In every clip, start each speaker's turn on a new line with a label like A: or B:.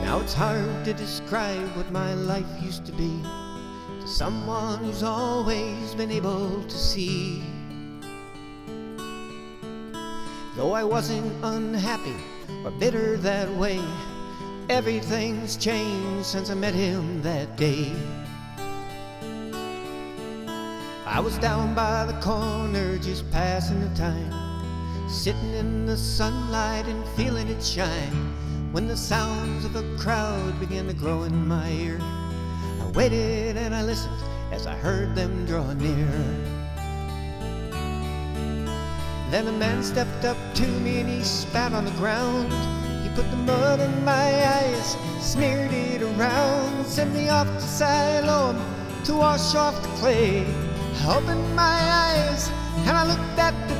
A: Now it's hard to describe what my life used to be to someone who's always been able to see. Though I wasn't unhappy or bitter that way, everything's changed since I met him that day. I was down by the corner just passing the time, sitting in the sunlight and feeling it shine, when the sounds of a crowd began to grow in my ear. I waited and I listened as I heard them draw near. Then a man stepped up to me and he spat on the ground. He put the mud in my eyes, smeared it around, sent me off to Siloam to wash off the clay. I opened my eyes and I looked at the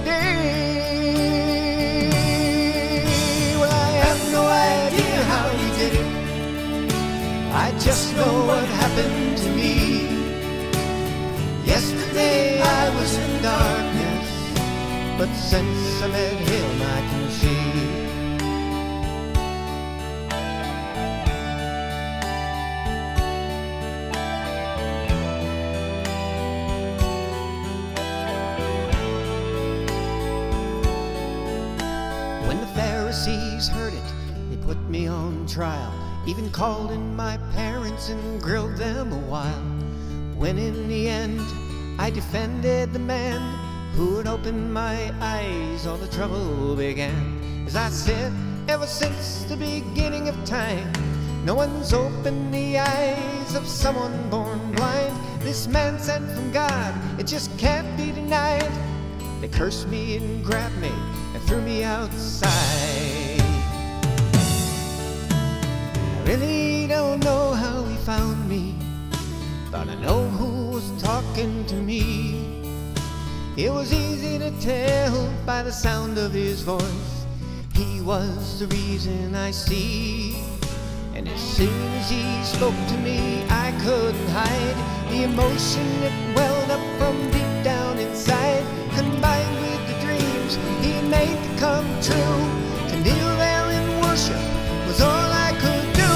A: day. Well, I have no idea how he did it, I just know what happened to me. Yesterday I was in darkness, but since I met him I can see. When the Pharisees heard it, they put me on trial, even called in my parents and grilled them a while. When in the end I defended the man who had opened my eyes, all the trouble began. As I said, ever since the beginning of time, no one's opened the eyes of someone born blind. This man sent from God, it just can't be denied. They cursed me and grabbed me and threw me outside. I really don't know how he found me, but I know who was talking to me. It was easy to tell by the sound of his voice. He was the reason I see. And as soon as he spoke to me, I couldn't hide the emotion that welled up from deep down inside, combined with the dreams he made to come true. To kneel there in worship was all I could do.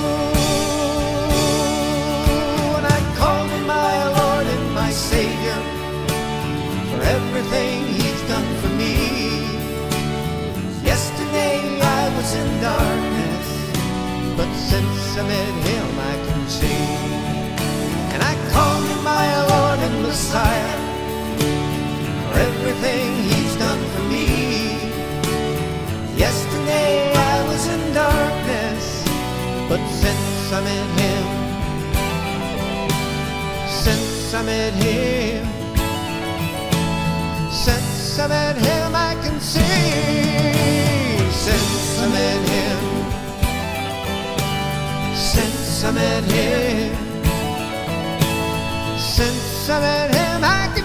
A: And I called him my Lord and my Savior for everything he's done for me. Yesterday I was in darkness, but since I met him I can see. And I called him my Lord and Messiah for everything he's done for me. Yesterday I was in darkness, but since I met him, since I met him, since I met him I can see. Since I met him, since I met him, since I met him I can